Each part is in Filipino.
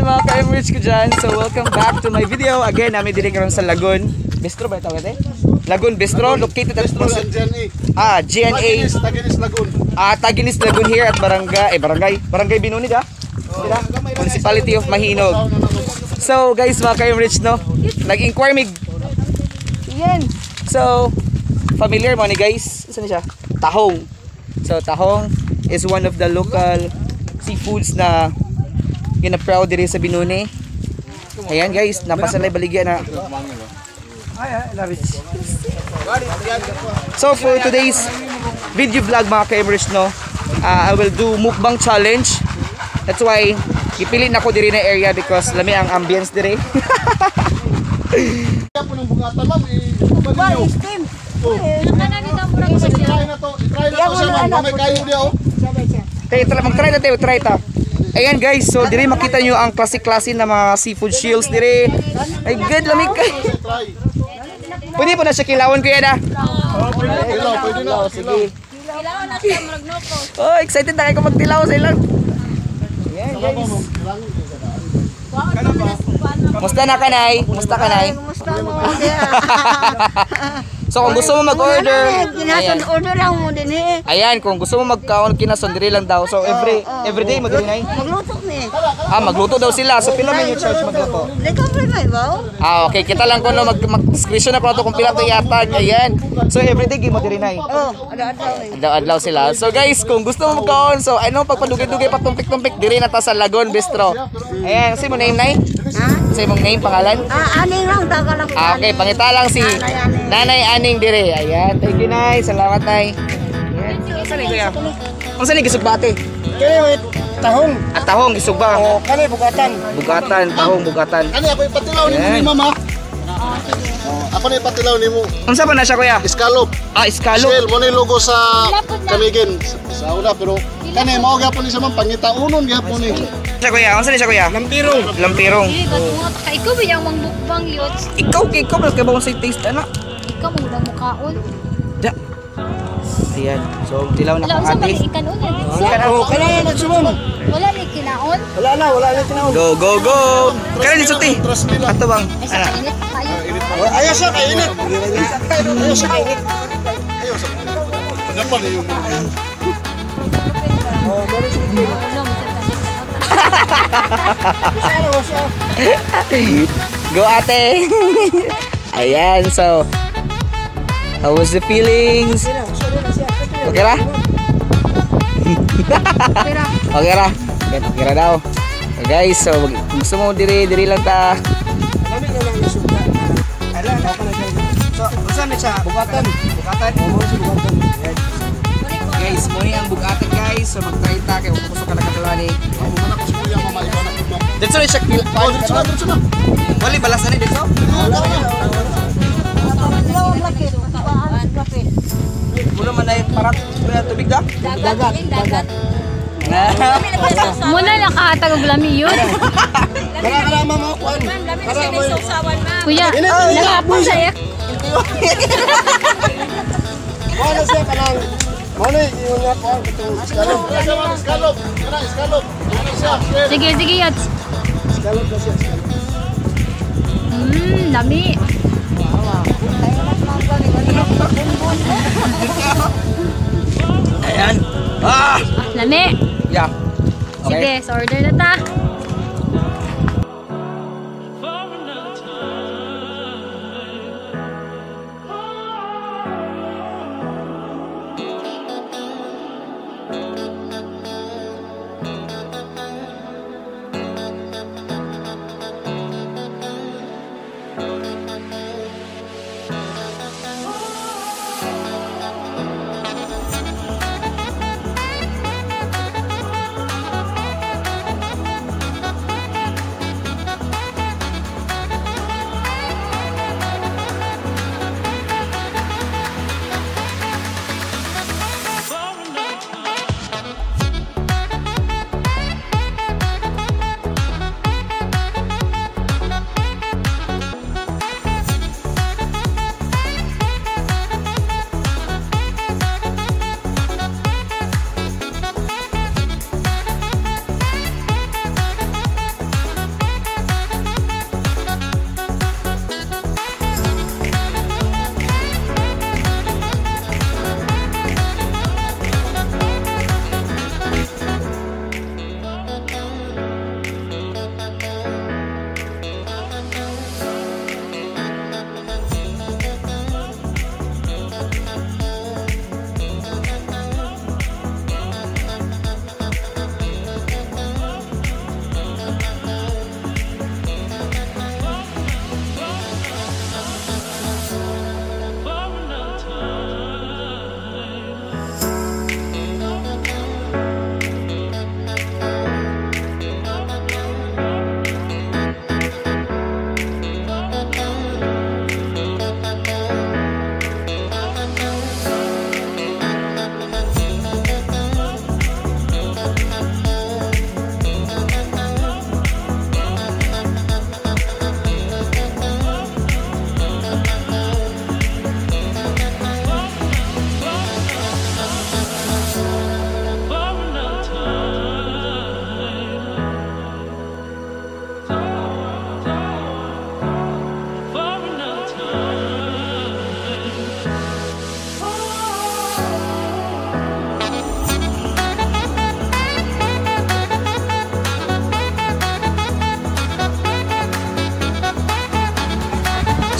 mga ka-Emirates ko dyan. So welcome back to my video. Again, namin dili karon sa Lagun Bistro ba tawag ito? Lagun Bistro, located at GNA. Taginis Lagun. Taginis Lagun here at Barangay Binunid Municipality of Mahinog. So guys, mga ka-Emirates, no, nag-inquire mig. Yan. So familiar mo ni guys, isa na siya, tahong. So tahong is one of the local seafoods na gina-proud diri sa Binuni. Ayan guys, napasalay baligya na. So for today's video vlog mga ka-Emirates, no, I will do mukbang challenge. That's why ipili na ko diri na area because lami ang ambience diri. Kaya po ng bukatan ma'am, i-baliw. Try na to siya ma'am, mamay kayo niya oh. Mag-try na tayo, try ta. Ayan guys, so diri makita nyo ang klase-klase na mga seafood shields diri. Ay good, lamig kay. Pwede po na siya kilawon kuya na? Pwede na. Sige. Kilawan na siya magnoko. Oh, excited na kayo magtilaw sa ilang. Ayan guys. Musta na kanay? Musta kanay? Kumusta mo? So kung gusto mo mag-order, Ginason order lang mo din eh. ayan, kung gusto mo mag-kaon kinason diri lang daw. So everyday magrinay. Magluto ni. Magluto daw sila. So pila man yung charge magluto? Recovery ba ba? Okay, kita lang ko no mag-description na ko to kung pila to yatag. Ayan. So everyday gi mo diri nay. Ada-ada eh. Adlaw sila. So guys, kung gusto mo magkaon, so ano pagpadugay-dugay patumpik-tumpik diri na ta sa Lagun Bistro. Ayan, si mo name nay? Ha? Sa imong name pangalan? Aning lang taga lang. Okay, pangita lang si Nanay Aning dire. Ayan, thank you nay. Salamat nay. Ayan. Unsa ni kuya? Unsa ni gisugbate? Kaya wait, tahong. At tahong gisugba. O, kani bukatan. Bugatan, tahong bugatan. Kani ako ipatilaw ni mo ni mama. Ako na ipatilaw ni mo. Unsa ba na siya kuya? Escallop. Escallop. Shell, mo ni logo sa Kamigin. Sa una, pero kani mao gyapon ni sa ma'am, pangitaunon gyapon ni. Siya kuya, unsa ni siya kuya? Lampirong. Lampirong. Ikaw ba yung mangbukbang yots? Ikaw kay ba sa taste ana? Ikaw mo lang mukaon. Da. Ayan. So tilaw na Wala kang sa ate. balikan ulan. Kani na sumom. Wala ni kinaon. Wala na tinaw. Go go go. Kaya ni suti. Ato bang. Ay sa kainit kayo. Ayaw siya kainit. Ayaw siya kainit. Ayaw siya. Dapat yung Go ate. Ayan, so how was the feelings? Okay ra? Okay ra? Okay ra daw. So guys, so kung gusto mo diri lang ta. So, saan na siya? Bugatan. Guys, muna ang bugatan guys. So mag-try ta kay kung gusto ka nagkatulani. Dito na siya. Dito na. Wali balas na ni dito? Muna man ay parat tubig da? Dagat. Na. Muna nakahatag og lami yun. Para ka naman mo kuan. Para mo. Kuya, nakapon siya. Wala siya kanang. Mana yung nga kuan itong escallop. Escallop. Kana escallop. Ano siya? Sige, yots. Escallop na siya. Lami. Ayan. Lami. Yeah. Sige, so order na ta.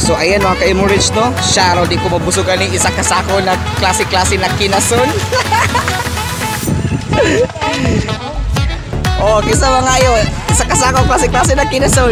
So ayan mga ka-Emorage no, siya raw di ko mabusugan ng isa kasako na klase-klase na kinason. Oh, kisa mga ayo, isa kasako klase-klase na kinason.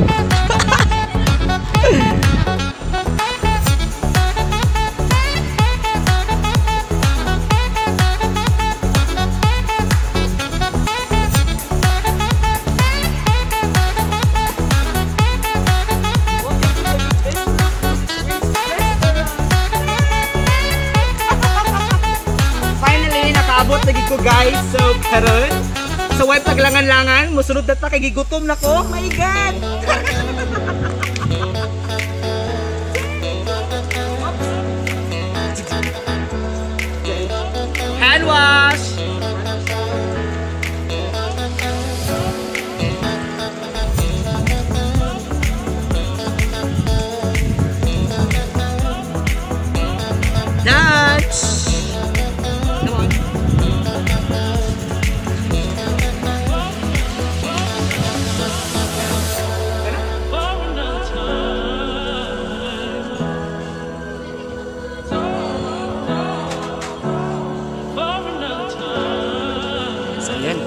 Finally, nakaabot lagi ko guys. So, karon. So, why paglangan-langan? Musunod na ta, kay gigutom na ko. Oh my God! Hand wash! Dutch! Come on. So, yan.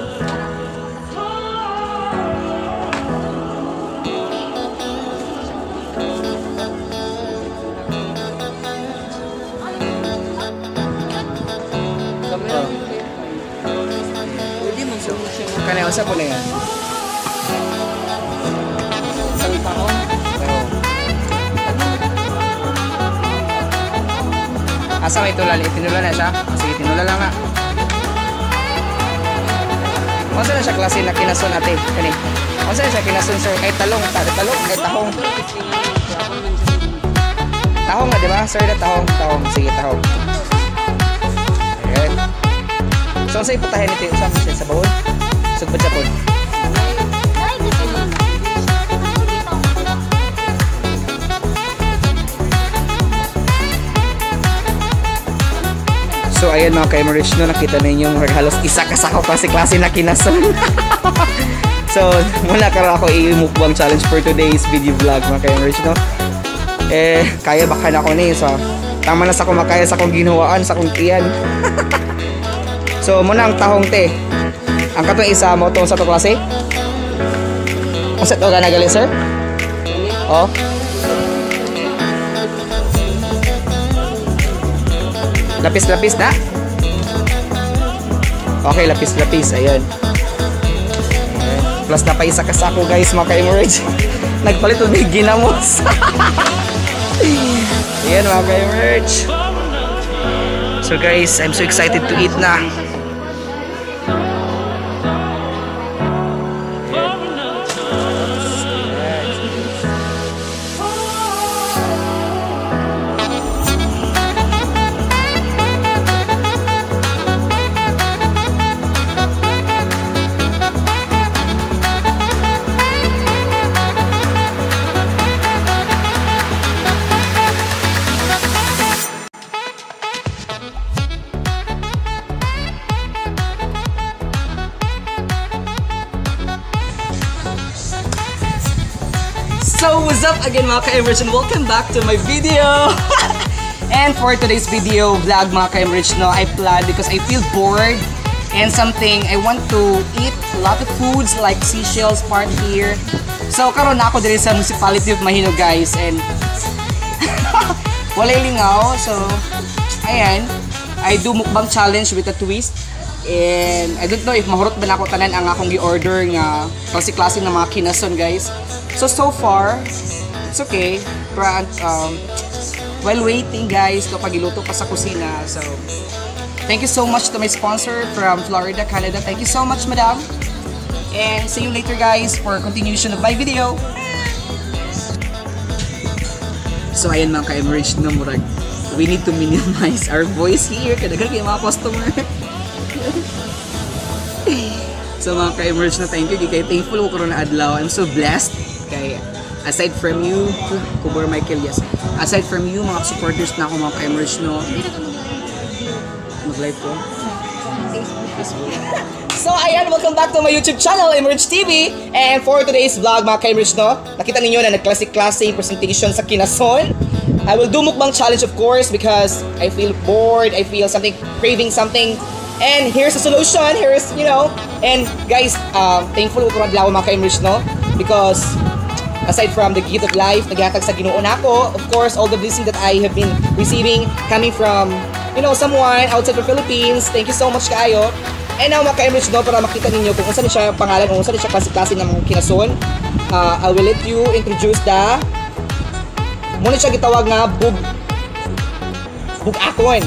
Kaya usap po na yan. Isang taon. Pero, asa may tulal? Itinula na siya? Sige, tinula lang nga. Masa na siya klase na kinason natin? Kani? Masa na siya kinason sir? Kahit talong, kahit tahong. Tahong nga, di ba? Sir, na tahong. Sige, tahong. Ayan. So, sa iputahin ito, usap siya sa bawon? Sugod siya po. So ayan mga ka-Emorage no, nakita ninyo halos isa kasako klase na kinason. So muna karon ako i-mukbang challenge for today's video vlog mga ka-Emorage no. Kaya baka na ako ni so tama na sa kumakaya sa akong ginawaan sa akong tiyan. So muna ang tahong te. Ang katong isa mo tong sa to klase. Ang sa to ka nagali sir? Oh. Lapis-lapis na? Okay, lapis-lapis. Ayun. Plus na pa isa kasako guys mga ka-Emorage. Nagpalit may ginamos. Ayan mga ka-Emorage. So guys, I'm so excited to eat na. So what's up again mga ka-Emorage and welcome back to my video. And for today's video vlog mga ka-Emorage no, I planned because I feel bored and something I want to eat a lot of foods like seashells part here. So karon na ako diri sa municipality of Mahino guys and walay lingaw. So ayan, I do mukbang challenge with a twist. And I don't know if mahurot ba na ako tanan ang akong gi-order nga klase-klase na mga kinason guys. So far, it's okay. But while waiting guys, kapag iluto pa sa kusina. So thank you so much to my sponsor from Florida, Canada. Thank you so much madam. And see you later guys for continuation of my video. So ayan mga ka-Emorage no, murag we need to minimize our voice here kada kayo mga customer. So mga ka-Emorage na thank you kay thankful ko karon na adlaw. I'm so blessed kay aside from you Kubar Michael, yes, aside from you mga supporters na ako mga ka-Emorage no, mag-live ko Facebook. So ayan, welcome back to my YouTube channel, Emerge TV. And for today's vlog mga ka-Emerge, no, nakita ninyo na nag-classic presentation sa Kinason. I will do mukbang challenge of course because I feel bored, I feel something, craving something. And here's the solution, here's, you know. And guys, thankful ko mga mga ka-Emerge, no, because aside from the gift of life, naghatag sa Ginoo nako, of course, all the blessings that I have been receiving coming from, you know, someone outside the Philippines. Thank you so much kayo. And now mga ka-Emerge, no, para makita ninyo kung saan siya pangalan, kung saan siya klase-klase ng Kinason. I will let you introduce the muna siya gitawag nga bug-akon.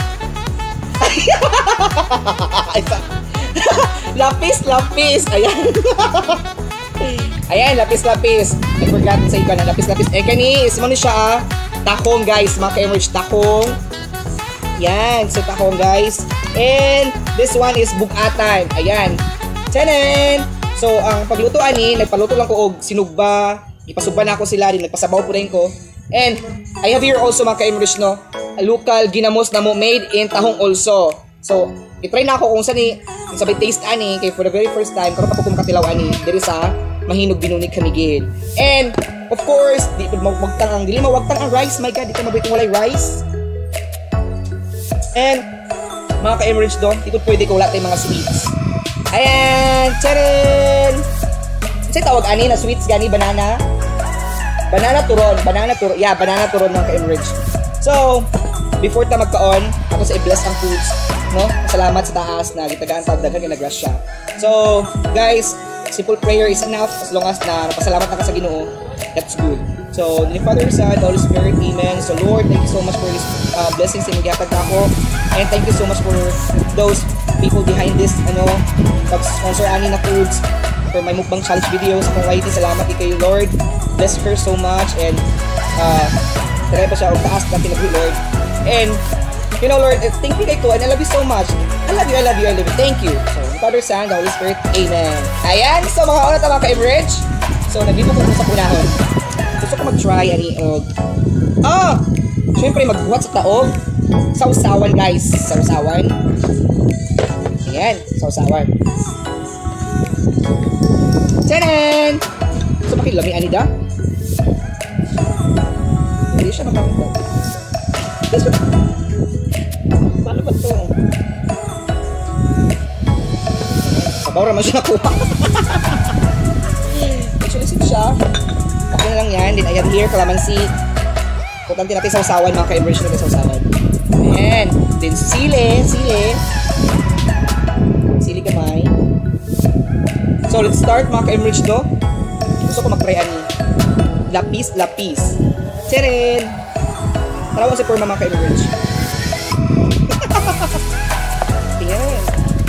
Lapis. Ayan. Ayan, lapis. I forgot sa ikaw na lapis. Eh kani, is muna siya takong guys, mga ka-Emerge, takong. Yan, so takong guys. And this one is bugatan. Ayan. Tanan! So, ang pagluto ani, nagpaluto lang ko og sinugba. Ipasugba na ako sila din, nagpasabaw po rin ko. And I have here also mga ka-Emerge, no, a local ginamos na mo made in tahong also. So, itry na ako kung saan ni sabay taste ani kay for the very first time karon pa ko kumkatilaw ani diri sa Mahinog Binunig Camiguin. And of course, di magtang ang dili mawagtang ang rice. My God, di ka mabay kung walay rice. And mga ka-Emerge, do, di ko pwede ko wala tayong mga sweets. Ayan! Charan! Kasi tawag ani na sweets gani, banana turon. Yeah, banana turon mga ka-Emerge. So, before ta magkaon, ako sa i-bless ang foods, no? Salamat sa taas na gitagaan tawag daghan nga grasya. So, guys, simple prayer is enough as long as na napasalamat na ka sa Ginoo. That's good. So, in the Father, Son, Holy Spirit, Amen. So, Lord, thank you so much for these blessings in Magyapag ako. And thank you so much for those people behind this, pag-sponsor ani na foods for my mukbang challenge videos. Kung waiting, salamat kayo, Lord. Bless her so much. And, try pa siya, taas na pinag Lord. And, you know, Lord, thank you kay ko, and I love you so much. I love you. Thank you. So, Father, Son, the Holy Spirit, Amen. Ayan, so mga oras mga ka-Emerge. So, nandito ko sa punahon. Gusto ko mag-try ani og syempre magbuhat sa taog. Sausawan guys, sausawan. Ayan, sausawan. Tanan! So, makilami ani da? Hindi siya makakita. Paano ba ito? Sabaw naman siya nakuha. Actually, sit siya. Okay na lang yan. Then, ayan here, kalamansi. Importante natin sausawan, mga ka-Emerge natin sausawan. Ayan. Then, sili kamay. So, let's start, mga ka-Emerge, do. Gusto ko mag-try ani. Lapis. Teren! Tarawang si Purma, mga ka-Emerge. Ayan.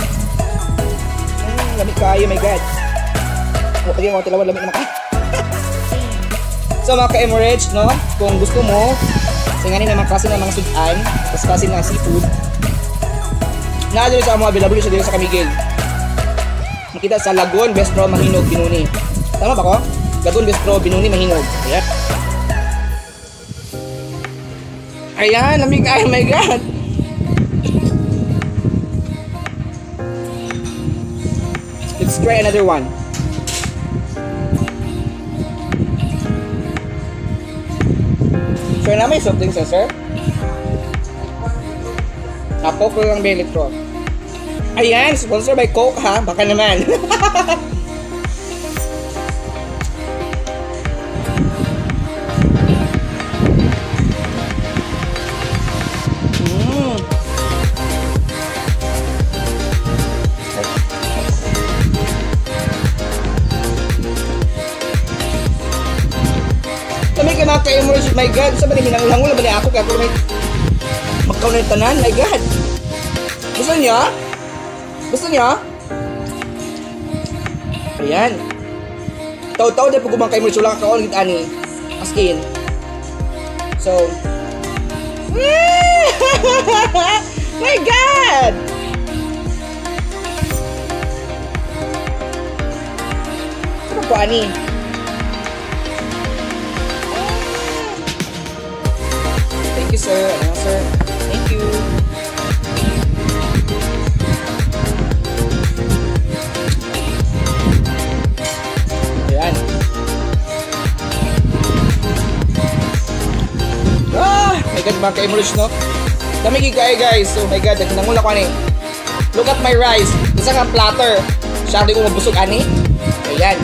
Lamig kayo, my God. Huwag pagin mga tilawan, lamig naman kayo. So mga ka-Emerge, no, kung gusto mo singanin na mga klase ng mga sudan, tapos klase ng seafood, naadali sa mga available siya dito sa Camiguin. Makita sa Lagun, Bistro, Mahinog, Binuni. Tama ba ko? Lagun, Bistro, Binuni, Mahinog. Ayan. Ayan, lamig kayo, my God. Let's try another one. Sure na may something sa sir? Coke lang ba litro? Ayan, sponsor by Coke ha? Baka naman. Mga ka-Emerge, my God, sa ba na hinanglango na ba niya ako kaya ako may magkaw na yung tanan, my God. Gusto niya? Ayan. Taw-taw dahil pag mga ka-Emerge, wala kakaon kita ani. As in. So. My God! Ano po ani? Thank you, sir. Ano, sir? Thank you. mga ka-Emirates, no? Dami gigay guys. Oh my god, nangula ko ani. Look at my rice. Isa kang platter. Siya di ko mabusog ani. Ayan.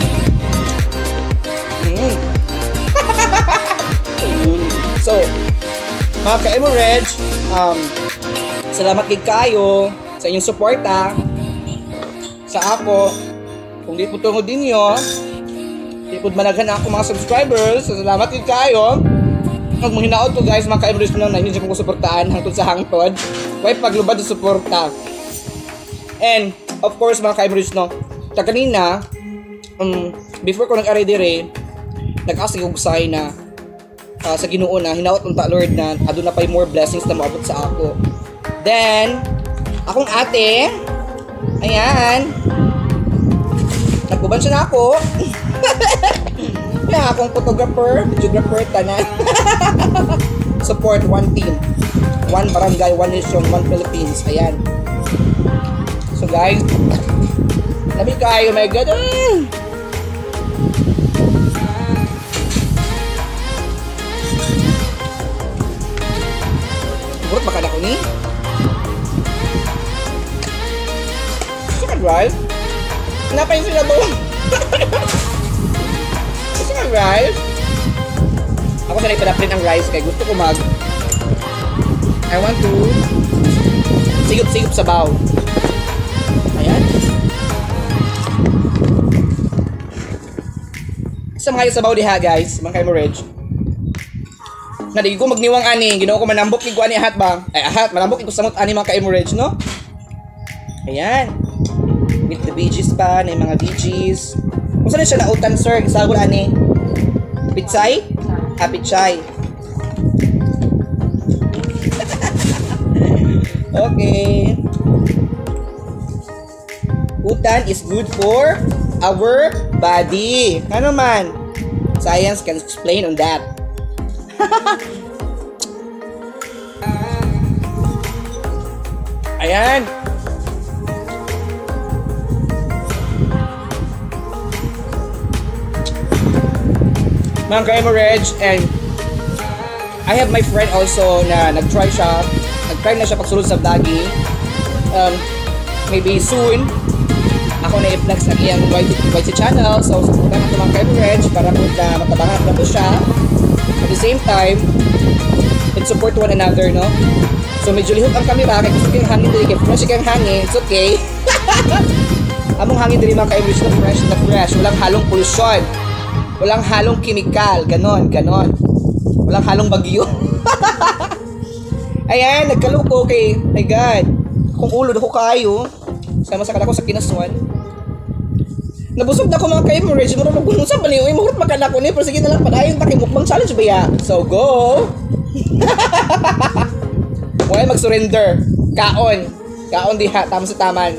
So, mga ka-Emirates, salamat gig kayo sa inyong suporta sa ako. Kung di po tungod ninyo, di po managhan ako mga subscribers. So, salamat gig kayo. Pag mahinaot ko guys, mga ka-Emirates na hindi ko suportaan hangtod sa hangtod. Kaya paglubad sa suporta. And, of course, mga ka-Emirates, no, kanina, before ko nag-aray dire, nag-asing og say na sa Ginoo na hinaot unta Lord na aduna pay more blessings na maabot sa ako. Then akong ate, ayan, nagkuban siya na ako. Yan akong photographer, videographer, tanan. Support one team, one barangay, one nation, one Philippines. Ayan. So guys, labi kayo, oh my god. Burot baka na ko ni? Gusto ka drive? Napain sila doon. Gusto ka drive? Ako sanay padaplin ang rice kaya gusto ko I want to sigop-sigop sa baw. Ayan. Sa mga sabaw diha guys, mga ka-Emirates. Nadi ko magniwang ani, ginawa ko manambok ko ani ahat ba? Ay ahat, manambok ko samot ani mga ka-Emirates, no? Ayan. With the BGs pa, na mga BGs. Kung saan siya nautan sir, gisagol ani? Pitsay? Pitsay. Okay. Utan is good for our body. Ano man? Science can explain on that. Ayan. Mga ka-Emirates, and I have my friend also na nag-try na siya pagsulod sa vlogging. Maybe soon ako na i-vlog sa iyang YT channel. So supportan ako mga ka-Emirates para po na matabangan na po siya. At the same time, and support one another, no? So medyo lihok ang camera, kaya gusto kong hangin dili, kaya fresh kang hangin, it's okay. Among hangin dili mga ka-Emirates na fresh, walang halong pollution, walang halong chemical, ganon. Walang halong bagyo. Ayan, nagkaluko kay, my god, kung ulo ako kayo, sama sa kalako sa kinasuan. Nabusog na ako mga ka-Emirates, mura magunong sa baliw, mahurot magkana ko ni, pero sige na lang, padayon, takimukbang challenge ba ya? So go! Huwag mag-surrender. Kaon diha, tama sa taman.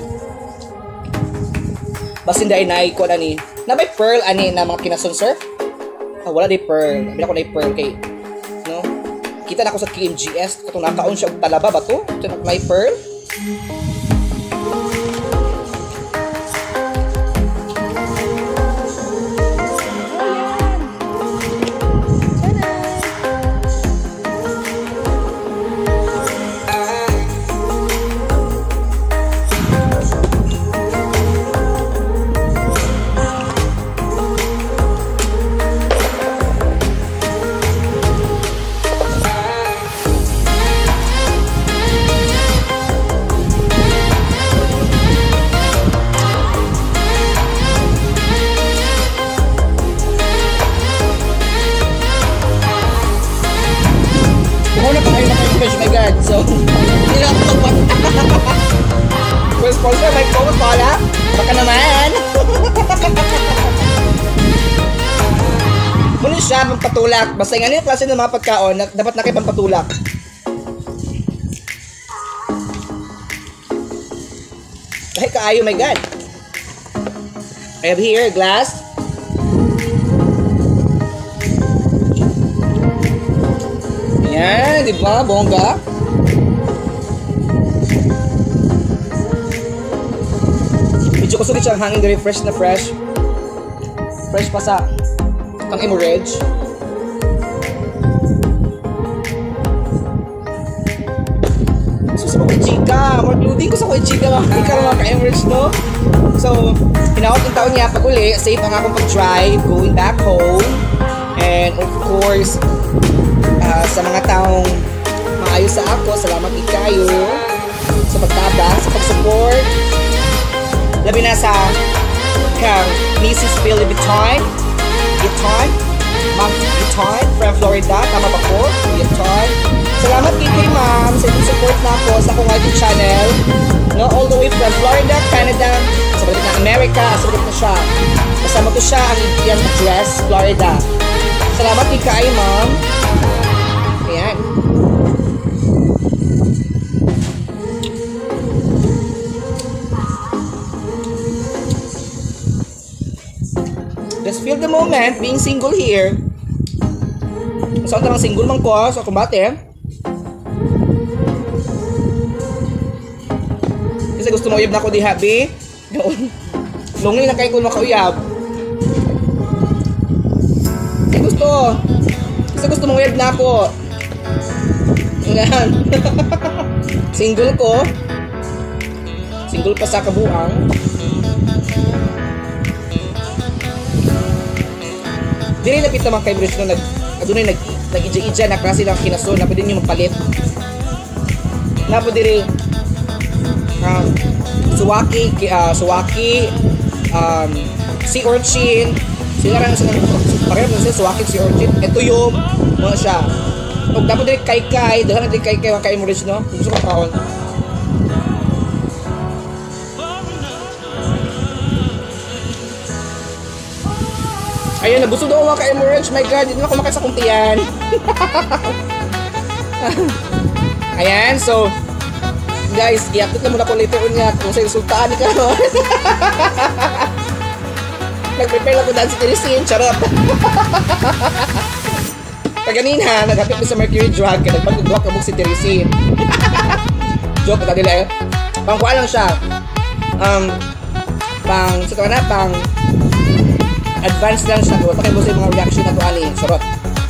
Basin dahil naiko na ni. Na may pearl ani na mga kinason sir? Wala day pearl. Bila ko na pearl kay, no? Kita na ako sa KMGS, katong nakaon siya og talaba ba to? Ito may pearl. So, hindi na ako magpapit. Well, sponsor, may Coca-Cola. Baka naman. Muna siya, pampatulak. Basta yung ano yung klase ng mga pagkaon, dapat na kayo pampatulak. Kahit kaayo, my God. I have here a glass. Ayan, di ba? Bongga. Medyo kusugit siyang hangin dari fresh na fresh. Fresh pa sa kang Emirates. Nag-loading ko sa Koichiga mga ka-Emirates, no? So, pinakot yung taon niya pag uli, safe ang akong pag-drive, going back home. And of course, sa mga taong maayos sa ako, salamat kayo sa pagtabang, sa pag-support. Labi na sa kang Mrs. Billy Biton, Ma'am Biton from Florida, tama ba po? Biton. Salamat kay ma'am sa inyong support na ako sa akong YouTube channel. No, all the way from Florida, Canada, sa balik na America, sa balik na siya. Kasama ko siya ang iyang address, Florida. Salamat kay ma'am. Ayan. Just feel the moment, being single here. Saan tamang single man ko sa kumbate. Kasi gusto mo uyab na ako di happy. Lungi na kayo kung makauyab. Kasi gusto mo uyab na ako. Ayan. Single ko. Single pa sa kabuang. Dili napit naman kay Bridge no adunay nag-ija-ija na klase lang kinaso na pwede niyo magpalit. Na po diri suwaki, sea urchin, sila rin sila pareho sila suwaki, sea urchin. Ito yung mga siya. Huwag dapat diri kay-kay, dahil natin kay-kay mga ka-Emirates, no? Gusto ko kaon. Ayan, nabusog daw mga ka-Emirates. My God, hindi na ako makasa kong tiyan. Ayan, so guys, i-update na muna ko later on nga kung sa resultaan ni karon. Nag-prepare lang ko daan si Teresin, charot. Kaganina, nag-update ko sa Mercury Drug, kaya nagpag-duwak kabog si Teresin. Joke, na nila eh. Pangkuha lang siya. Pang advance lang siya. Pakay mo sa mga reaction na to, ani. Charot.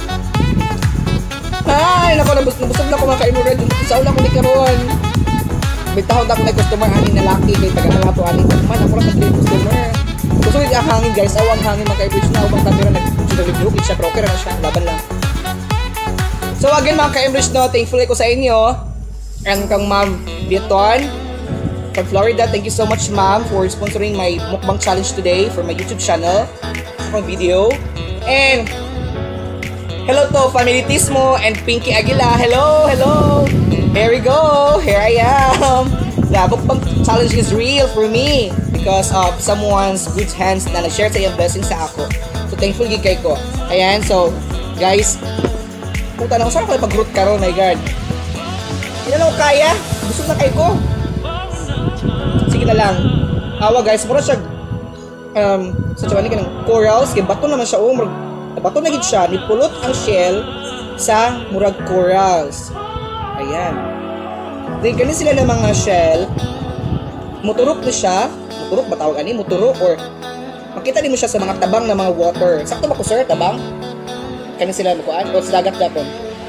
Ay, nako, nabusog na ko mga ka-Emirates. Sa una ko ni karon. May tahod ako na customer ani na laki kay taga na to ani man ako ra ka customer. Gusto ni hangin guys, awang hangin mga ka-Emirates na ubang kamera nag-review siya broker na siya, laban lang. So again mga ka-Emirates no, thankful ko sa inyo. And kang Ma'am Biton from Florida, thank you so much ma'am for sponsoring my mukbang challenge today for my YouTube channel, sa video. And hello to Family Tismo and Pinky Aguila. Hello. Here we go. Here I am. The mukbang challenge is real for me because of someone's good hands na nag-share sa iyong blessing sa ako. So thankful gid kay ko. Ayan, so guys, puta na ko saan ko pag-root karon, my God. Hindi na ako kaya. Gusto na kay ko. Sige na lang. Awa guys, mura siya sa tiyan ni kanang corals, kay bato naman siya bato na gid siya, nipulot ang shell sa murag corals. Ayan. Then kani sila ng mga shell, muturok na siya. Muturok ba tawag ani? Muturok or makita din mo siya sa mga tabang na mga water. Sakto ba ko sir, tabang? Kani sila mukuan o sa dagat dapat.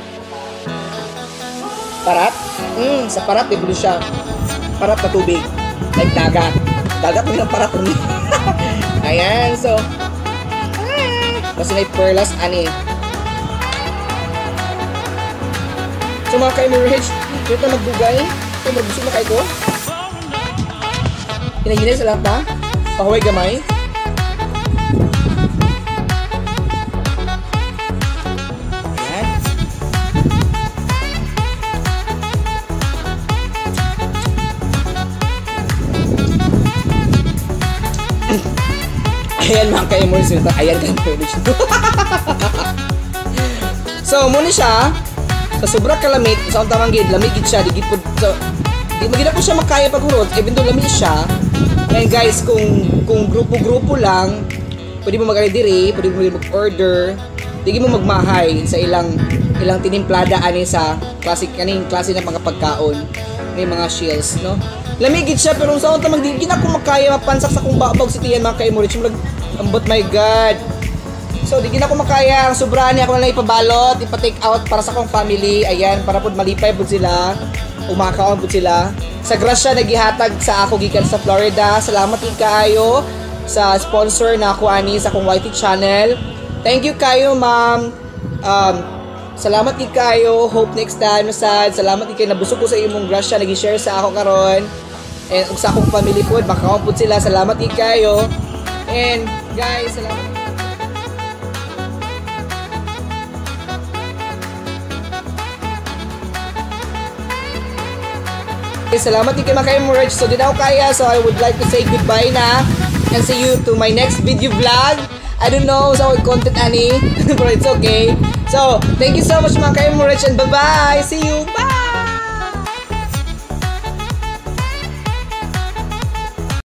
Parat? Sa parat di siya. Parat na tubig. Like dagat. Dagat mo yung parat rin. Ayan, so kasi may perlas ani. So mga ka-Emirates, dito na magbugay. So magbusog na kayo ko. Hinahinay sa lahat na. Pahuway gamay. Ayan. Ayan mga ka-Emirates. Ayan ka-Emirates. So muna siya. Sa sobrang kalamit, sa tamang gid, lamig gid siya, digid po, so, di magina po siya makaya paghurot, even though lamig siya. Ngayon guys, kung grupo-grupo lang, pwede mo mag-diri, pwede mo mag-order, di mo magmahay sa ilang tinimplada ani sa kaning klase ng mga pagkaon, may mga shells, no? Lamig gid siya, pero sa tamang di gina ko makaya mapansak sa kung babag si tiyan mga ka-Emirates, ambot my God. So, di gina ko makaya. Ang sobrahan niya ako na ipabalot, ipa-take out para sa akong family. Ayan, para po malipay po sila. Umakaon po sila. sa grasya nagihatag sa ako gikan sa Florida. Salamat gid kaayo sa sponsor na ako ani sa akong YT channel. Thank you kayo, ma'am. Salamat gid kayo. Hope next time sad. Salamat gid kay nabusog ko sa imong grasya nagi-share sa ako karon. And ug sa akong family food, makaon pud sila. Salamat gid kayo. And guys, salamat. Salamat din kay Makay Murage. So, di na ako kaya. So, I would like to say goodbye na. And see you to my next video vlog. I don't know sa content ani. But it's okay. So, thank you so much Makay Murage. And bye-bye. See you. Bye!